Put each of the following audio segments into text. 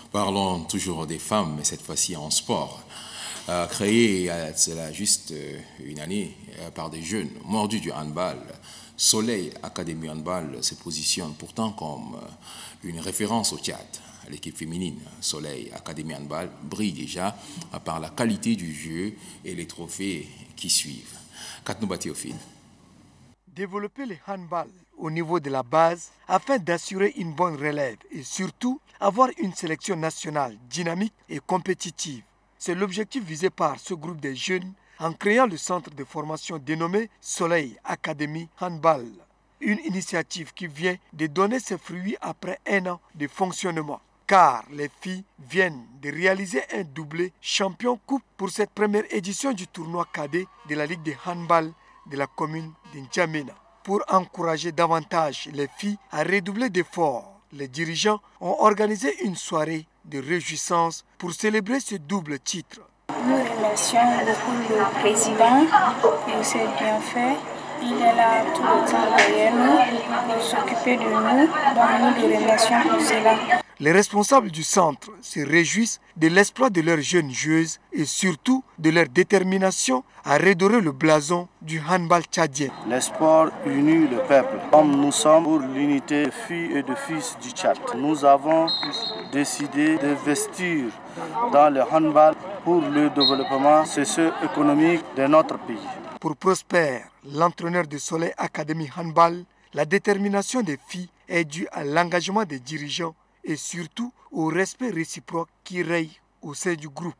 Parlons toujours des femmes, mais cette fois-ci en sport. Créé cela juste une année par des jeunes mordus du handball, Soleil Academy Handball se positionne pourtant comme une référence au Tchad. L'équipe féminine Soleil Academy Handball brille déjà par la qualité du jeu et les trophées qui suivent. Katnouba Théophile. Développer le handball au niveau de la base afin d'assurer une bonne relève et surtout avoir une sélection nationale dynamique et compétitive. C'est l'objectif visé par ce groupe de jeunes en créant le centre de formation dénommé Soleil Academy Handball. Une initiative qui vient de donner ses fruits après un an de fonctionnement. Car les filles viennent de réaliser un doublé champion coupe pour cette première édition du tournoi cadet de la Ligue de handball de la commune de N'Djamena. Pour encourager davantage les filles à redoubler d'efforts, les dirigeants ont organisé une soirée de réjouissance pour célébrer ce double titre. Nous remercions beaucoup le président pour ses bienfaits. Il est là tout le temps derrière nous pour s'occuper de nous, donc nous le remercions pour cela. Les responsables du centre se réjouissent de l'exploit de leurs jeunes joueuses et surtout de leur détermination à redorer le blason du handball tchadien. Le sport unit le peuple. Comme nous sommes pour l'unité de filles et de fils du Tchad, nous avons décidé d'investir dans le handball pour le développement socio-économique de notre pays. Pour Prosper, l'entraîneur de Soleil Academy Handball, la détermination des filles est due à l'engagement des dirigeants et surtout au respect réciproque qui règne au sein du groupe.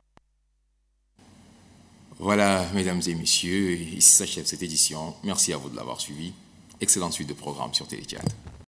Voilà, mesdames et messieurs, ici s'achève cette édition. Merci à vous de l'avoir suivi. Excellente suite de programme sur Télé 4.